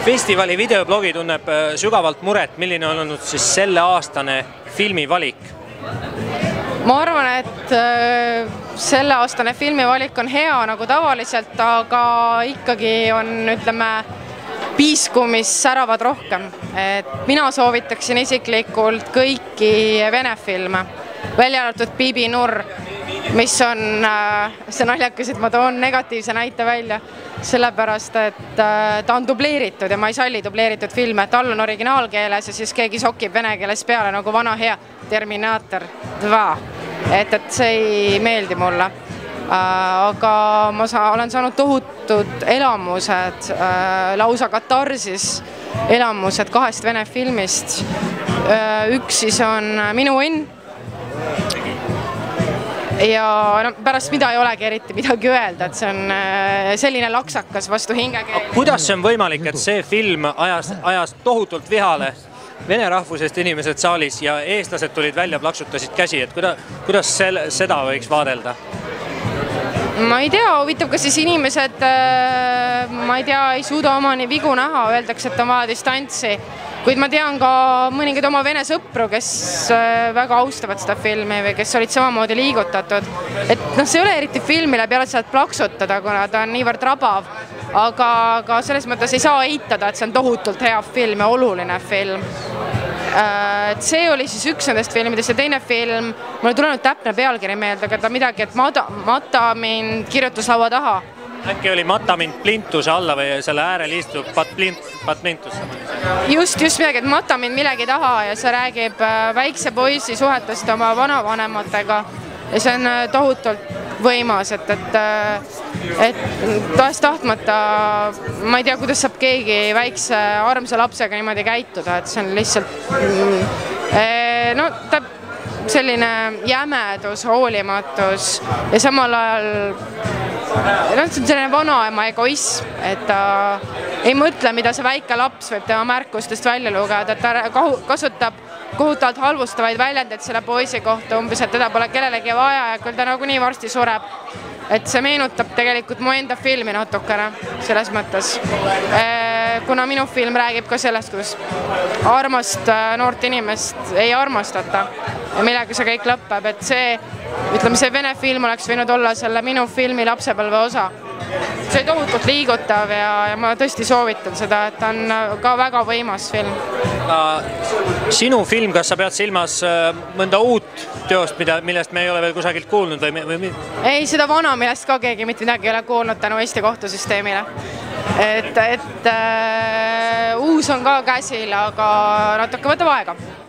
Festivali videoblogi tunneb sügavalt muret, milline on olnud siis selle aastane filmivalik? Ma arvan, et selle aastane filmivalik on hea nagu tavaliselt, aga ikkagi on, ütleme, piisku, mis säravad rohkem. Mina soovitaksin isiklikult kõiki vene filme, välja arvatud Bibi Nur, mis on see naljakas, et ma toon negatiivse näite välja, sellepärast, et ta on dubleeritud ja ma ei salli dubleeritud filme, et all on originaalkeeles ja siis keegi sokib vene keeles peale nagu vana hea Terminator 2. Et see ei meeldi mulle. Aga ma olen saanud tohutud elamused, lausa katarsis elamused 2 vene filmist. Üks siis on Minu õnn. Ja pärast mida ei olegi eriti midagi öelda, et see on selline laksakas vastu hingekeeli. Kuidas see on võimalik, et see film ajas tohutult vihale vene rahvusest inimesed saalis ja eestlased tulid välja, plaksutasid käsi, et kuidas seda võiks vaadelda? Ma ei tea, huvitav, kas siis inimesed, ma ei tea, ei suuda omani vigu näha, öeldakse, et on vaja distantsi. Kuid ma tean ka mõningaid oma vene sõpru, kes väga austavad seda filmi või kes olid samamoodi liigutatud. Et see ei ole eriti film, mille peale saad plaksutada, kuna ta on niivõrd rabav. Aga selles mõttes ei saa eitada, et see on tohutult hea film ja oluline film. See oli siis üks nendest filmidest ja teine film, mulle tulenud täpne pealkiri meelde, aga ta midagi, et Mata mind kirjutuslaua taha. Äkki oli Mata mind plintuse alla või selle äärel istub pat plintus? Just midagi, et Mata mind millegi taha ja see räägib väikse poisi suhetest oma vanavanematega ja see on tohutult võimas, et tahes tahtmata, ma ei tea, kuidas saab keegi väikse armsa lapsega niimoodi käituda, et see on lihtsalt ta selline jämedus, hoolimatus ja samal ajal see on selline vanaema egoism, et ta ei mõtle, mida see väike laps võib tema märkustest välja lugeda, et ta kasutab kohutavalt halvustavaid väljendeid selle poisi kohta, umbes, et teda pole kellelegi vaja ja küll ta nagunii varsti sureb. Et see meenutab tegelikult mu enda filmi natukene, selles mõttes. Kuna minu film räägib ka sellest, kus armast noort inimest ei armastata ja millega see kõik lõpeb, et see vene film oleks võinud olla selle minu filmi lapsepõlve osa. See on tohutult liigutav ja ma tõesti soovitan seda, et ta on ka väga võimas film. Sinu film, kas sa pead silmas mõnda uut teost, millest me ei ole veel kusagilt kuulnud või? Ei, seda vana, millest ka keegi mitte midagi ei ole kuulnud tänu Eesti kohtusüsteemile. Et uus on ka käsil, aga natuke võtab aega.